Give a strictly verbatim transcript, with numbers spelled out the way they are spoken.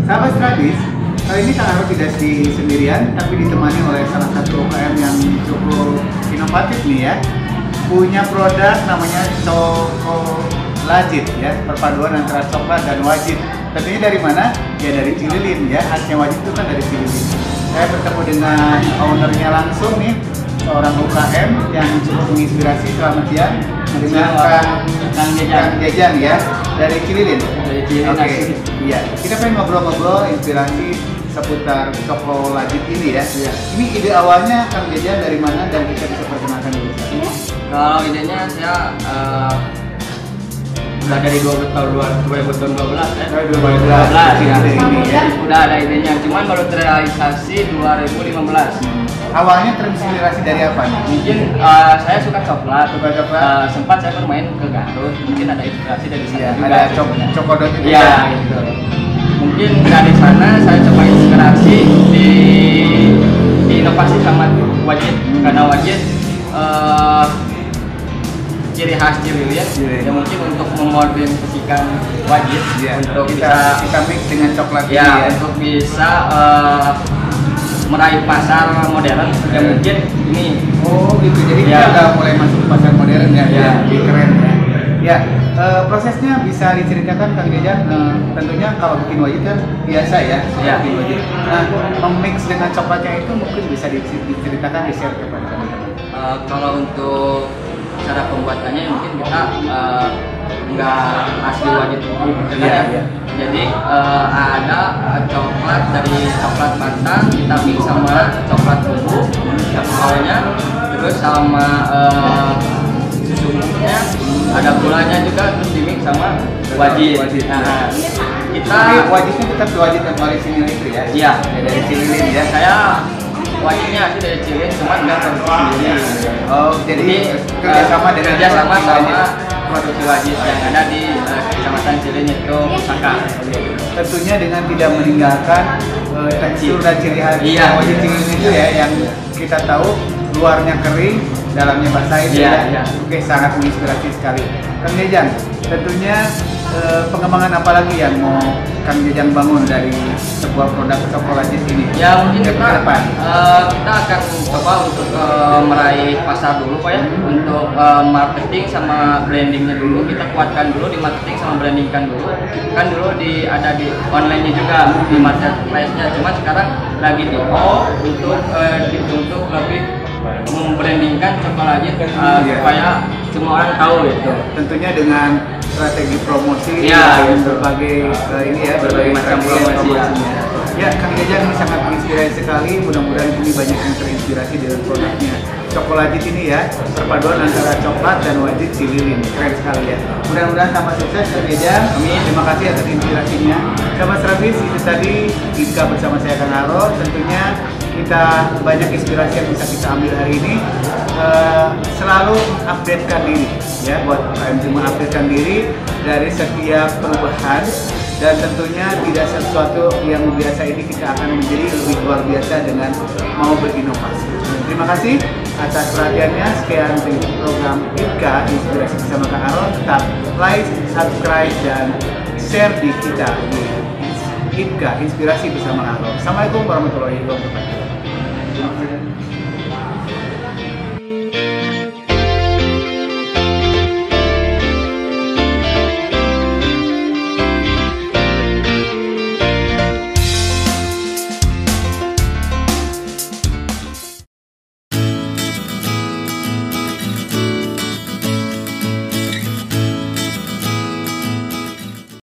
Sahabat Strabis, kali ini Kang Aro tidak di sendirian, tapi ditemani oleh salah satu U K M yang cukup inovatif nih ya. Punya produk namanya Chocolajit ya, perpaduan antara coklat dan wajit. Tentunya dari mana? Ya dari Cililin ya, khasnya wajit itu kan dari Cililin. Saya bertemu dengan ownernya langsung nih, seorang U K M yang cukup menginspirasi. Selamat siang dengan Kang Kang Jajang. Jajang ya, dari Cililin. Dari Cililin. Oke, okay. Iya. Kita pengen ngobrol-ngobrol inspirasi seputar Chocolajit ini ya. Iya. Ini ide awalnya Kang Jajang dari mana dan kita bisa perkenalkan dulu. Iya. Kalau idenya saya uh, udah dari dua tahun dua ribu dua belas ya. dua ribu dua belas ya. Ini ya. Udah ada idenya, cuman baru terrealisasi dua ribu lima belas. Hmm. Awalnya terinspirasi dari apa nih? Mungkin uh, saya suka coklat. Suka coklat. Uh, sempat saya bermain ke Garut. Mungkin ada inspirasi dari sana Ya, juga. ada cok cokodot itu. Iya, gitu. Mungkin dari sana saya coba inspirasi di, di inovasi sama wajit, karena wajit uh, ciri khas Cililin Cililin. ya, mungkin untuk memodernisikan wajit Ya, untuk kita bisa kita mix dengan coklat ya, ini ya. untuk bisa uh, meraih pasar modern ya, mungkin ini. Oh gitu, jadi Ya. kita udah mulai masuk pasar modern ya, Ya. lebih keren ya. Ya, eh, prosesnya bisa diceritakan Kang Jajang. Eh, tentunya kalau bikin wajit kan biasa ya, Ya. bikin wajit. Nah, memix dengan coklatnya itu mungkin bisa diceritakan, di share kepada teman-teman. Uh, kalau untuk cara pembuatannya mungkin kita uh, nggak asli wajit bubuk gitu Iya, ya. iya. Jadi uh, ada uh, coklat dari coklat matang kita mix sama coklat bubuk awalnya, terus sama uh, susu bubuknya, ada gulanya juga, terus di mix sama wajit. Wajit. Nah, kita Tapi wajitnya tetap wajit yang paling sini itu ya. Iya. Ya, dari Cililin ya. saya wajibnya asli dari Cililin, cuman nggak produksi sendiri. Oh, jadi kerjasama dengan kerjasama produksi sama wajit. produksi wajib yang ada di uh, Kecamatan Cililin, itu Pusaka. Tentunya dengan tidak meninggalkan uh, tekstur dan ciri khas Iya. wajit Cililin itu ya, yang kita tahu luarnya kering, dalamnya basah itu Iya, ya. iya. Oke, sangat menginspirasi sekali. Kang Jajang, tentunya eh, pengembangan apa lagi yang mau Kang Jajang bangun dari sebuah produk Chocolajit ini? Ya mungkin ke kita, depan. uh, kita akan coba untuk uh, meraih pasar dulu Pak ya. Untuk uh, marketing sama brandingnya dulu, kita kuatkan dulu di marketing sama brandingkan dulu. Kan dulu di ada di online-nya juga, di marketplace-nya, cuma sekarang lagi di off untuk uh, di- untuk lebih membrandingkan Chocolajit uh, Iya. supaya semua orang tahu gitu. Tentunya dengan strategi promosi Iya, dan betul. berbagai eh, ini ya, Berbagai macam strategi promosi, ya. promosinya. Ya, Kang Jajang ini sangat menginspirasi sekali. Mudah-mudahan ini banyak yang terinspirasi dengan produknya. Chocolajit ini ya, perpaduan antara coklat dan wajit Cililin. Keren sekali ya. Mudah-mudahan tambah sukses Kang Jajang. Amin. Terima kasih atas inspirasinya. Sahabat Strabis, itu tadi Ika bersama saya Kang Aro. Tentunya kita banyak inspirasi yang bisa kita ambil hari ini. Uh, selalu updatekan diri ya, buat U K M cuma updatekan diri dari setiap perubahan, dan tentunya tidak sesuatu yang biasa ini kita akan menjadi lebih luar biasa dengan mau berinovasi. Terima kasih atas perhatiannya. Sekian dari program Ika Inspirasi bersama Kang Aro. Tetap like, subscribe, dan share di kita di Ika Inspirasi bersama Kang Aro. Assalamualaikum warahmatullahi wabarakatuh.